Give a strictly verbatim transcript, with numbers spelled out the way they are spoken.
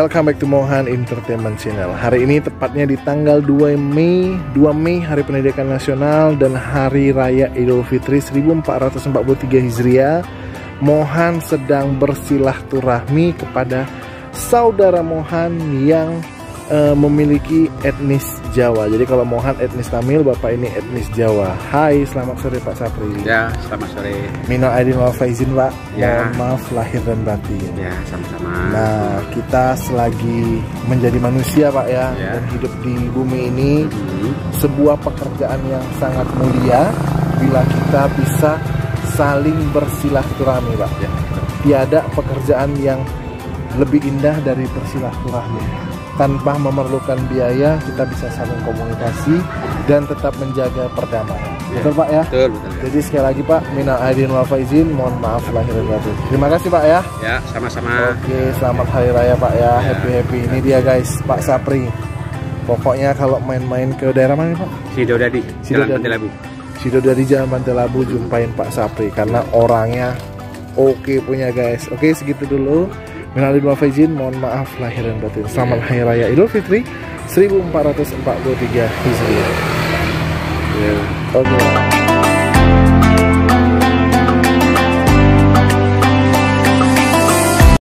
welcome back to Mohan Entertainment Channel. Hari ini tepatnya di tanggal dua Mei, dua Mei Hari Pendidikan Nasional dan Hari Raya Idul Fitri seribu empat ratus empat puluh tiga Hijriah. Mohan sedang bersilaturahmi kepada saudara Mohan yang uh, memiliki etnis Jawa. Jadi kalau Mohan etnis Tamil, Bapak ini etnis Jawa. Hai, selamat sore Pak Sapri. Ya, selamat sore. Minal aidin wal faizin Pak. Ya. Mohon maaf lahir dan batin. Ya, sama-sama. Nah, kita selagi menjadi manusia Pak ya, Ya. dan hidup di bumi ini, Hmm. sebuah pekerjaan yang sangat mulia bila kita bisa saling bersilaturahmi Pak. Ya. Tiada pekerjaan yang lebih indah dari bersilaturahmi. Tanpa memerlukan biaya, kita bisa saling komunikasi dan tetap menjaga perdamaian. Ya. Betul Pak ya? Betul, betul. Ya. Jadi sekali lagi Pak, minal aidin wal faizin, mohon maaf lahir dan batin. Terima kasih Pak ya. Ya, sama-sama. Oke, selamat hari raya Pak ya, Ya. happy-happy. Ini dia guys, Pak Sapri. Pokoknya kalau main-main ke daerah mana Pak? Sidodadi, Jalan Sidodadi. Pantai Labu. Sido dari Jalan Pantai Labu, jumpain Pak Sapri karena orangnya oke punya guys. Oke, segitu dulu. Minal aidin wal faizin, mohon maaf lahir dan batin. Selamat hari raya Idul Fitri seribu empat ratus empat puluh tiga Hijriah. Ya. Oke.